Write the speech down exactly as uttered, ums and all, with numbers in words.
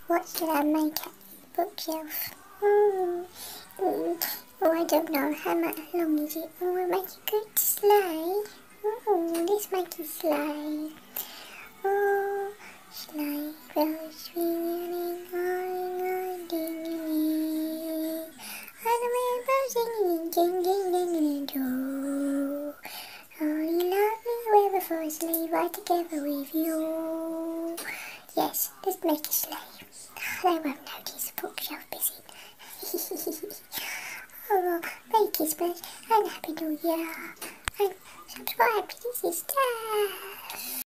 What should I make at the bookshelf? Mm, mm, oh, I don't know. How much long is it? Oh, we'll make a good sleigh. Oh, let's make a sleigh. Oh, sleigh bells swinging, going on, ding-a-ling. And the rainbow singing, ding, ding, ding, ding, ding. Oh, you love me, we're for a sleigh right together with you. Yes, let's make a sleigh. They won't notice the bookshelf busy. Oh, well, Merry Christmas and Happy New Year. And subscribe to this is Steph.